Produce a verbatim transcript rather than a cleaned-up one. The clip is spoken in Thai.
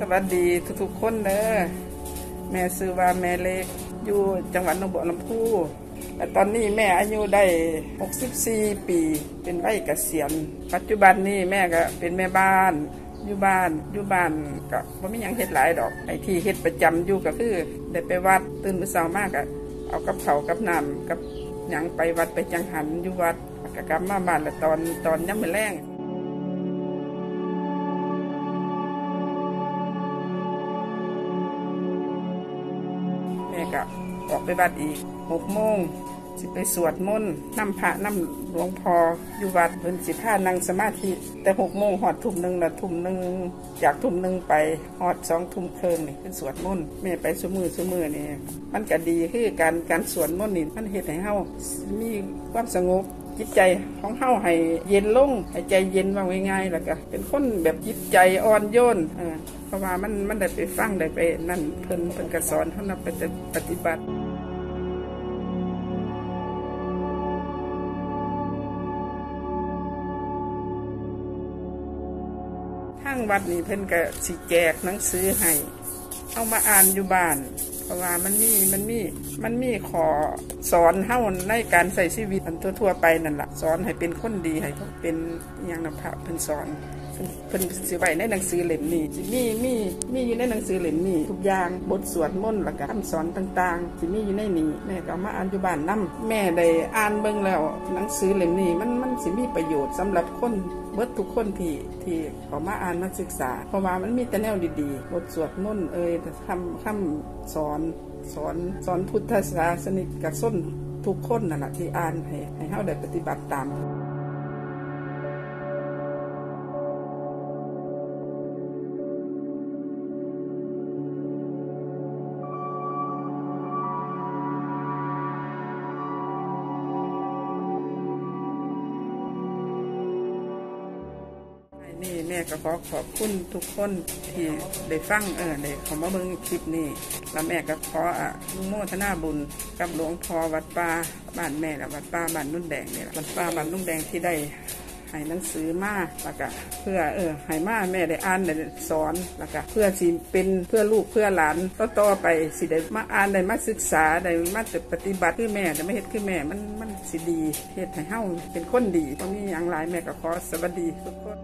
วัสดีทุกๆคนเด้อแม่ชื่อว่าแม่เล็กอยู่จังหวัดหนองบัวลำพูแต่ตอนนี้แม่อายุได้หกสิบสี่ปีเป็นวัยเกษียณปัจจุบันนี้แม่ก็เป็นแม่บ้านอยู่บ้านอยู่บ้านก็บ่มีหยังเฮ็ดหลายดอกไอ้ที่เฮ็ดประจำอยู่ก็คือได้ไปวัดตื่นมื้อเช้ามากก็เอากับข้าวกับน้ำกับหยังไปวัดไปจังหันอยู่วัดก็กลับมาบ้านแล้วตอนตอนยามมื้อแลงแม่ก็ออกไปวัดอีกหกโมงสิไปสวดมนต์นำพระนำหลวงพ่ออยู่วัดเพิ่นสิพานั่งสมาธิแต่หกโมงฮอดทุ่มหนึ่งละทุ่มหนึ่งจากทุ่มหนึ่งไปฮอดสองทุ่มครึ่งนี่คือสวดมนต์แม่ไปซุมื้อซุมื้อนี่มันก็ดีคือการการสวดมนต์นี่มันเฮ็ดให้เฮามีความสงบจิตใจของเฮาให้เย็นลงให้ใจเย็นว่าง่ายๆแล้วก็เป็นคนแบบจิตใจอ่อนโยนเออเพราะว่ามันมันได้ไปฟังได้ไปนั่นเพิ่นเพิ่นก็สอนเฮานำไปปฏิบัติทางวัดนี่เพิ่นก็สิแจกหนังสือให้เอามาอ่านอยู่บ้านเพราะว่ามันมีมันมีมันมีขอสอนเฮาในการใช้ชีวิตอันทั่วๆไปนั่นล่ะสอนให้เป็นคนดีให้เป็นอย่างนำพระเพิ่นสอนเพิ่นสิไว้ในหนังสือเล่มนี้สิมีมีมีอยู่ในหนังสือเล่มนี้ทุกอย่างบทสวดมนต์แล้วก็คำสอนต่างๆสิมีอยู่ในนี้แม่ก็เอามาอ่านอยู่บ้านนำแม่ได้อ่านเบิ่งแล้วหนังสือเล่มนี้มันมันสิมีประโยชน์สำหรับคนเบิดทุกคนที่ที่เขามาอ่านมาศึกษาเพราะว่ามันมีแต่แนวดีๆบทสวดมนต์เอ่ยคำคำสอนสอนสอนพุทธศาสนิกกับส้นทุกคนนั่นแหละที่อ่านให้ให้เฮาได้ปฏิบัติตามนี่แม่ก็ขอขอบคุณทุกคนที่ได้ฟังเออได้เข้ามาเบิ่งคลิปนี้แล้วแม่ก็ขออนุโมทนาบุญกับหลวงพ่อวัดป่าบ้านแม่และวัดป่าบ้านนุ่นแดงนี่แหละวัดป่าบ้านนุ่นแดงที่ได้ให้หนังสือมาแล้วก็เพื่อเออให้มาแม่ได้อ่านได้สอนแล้วก็เพื่อสิเป็นเพื่อลูกเพื่อหลานต่อๆไปสิได้มาอ่านได้มาศึกษาได้มาปฏิบัติคือแม่จะไม่เฮ็ดคือแม่มันมันสิดีเฮ็ดให้เฮาเป็นคนดีบ่มีหยังหลายแม่ก็ขอสวัสดีทุกคน